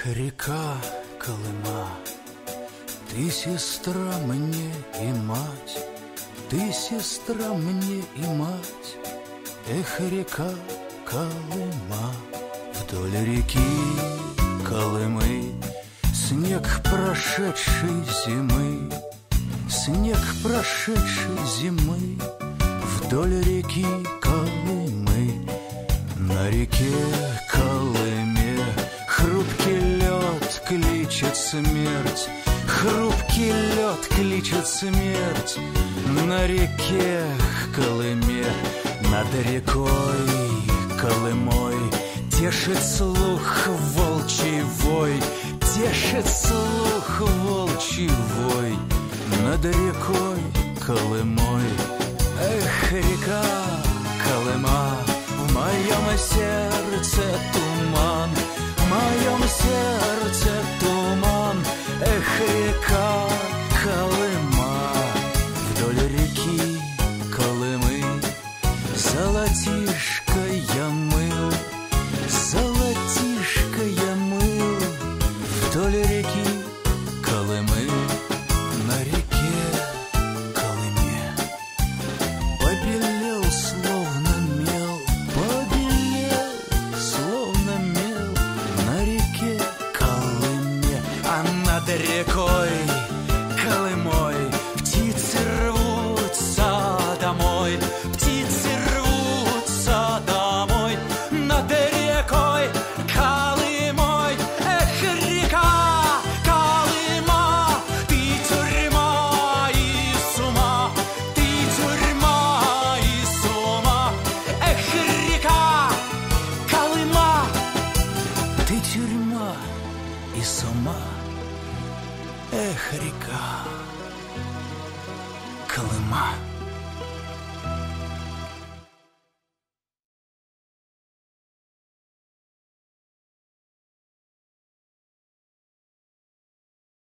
река Колыма, ты сестра мне и мать, ты сестра мне и мать. Эх, река Колыма, вдоль реки Колымы снег прошедшей зимы, снег прошедшей зимы. Вдоль реки Колымы, на реке Колыме хрупкий лед кличет смерть, хрупкий лед кличет смерть. На реке Колыме, над рекой Колымой тешит слух волчий вой, тешит слух волчий вой. Над рекой Колымой. Эх, река Колыма, в моем сердце туман, в моем сердце туман. Эх, река Колыма, вдоль реки Колымы золотишко я мыл, золотишко я мыл. Вдоль реки Колымы, на реке Колыме побелел словно мел, побелел словно мел. На реке Колыме, а над рекой Колымой птицы рвутся домой, птицы рвутся домой. Над рекой Колымой. Эх, река Колыма, ты тюрьма из ума, ты тюрьма из ума. Эх, река Колыма, ты тюрьма из ума. Эх, река Колыма.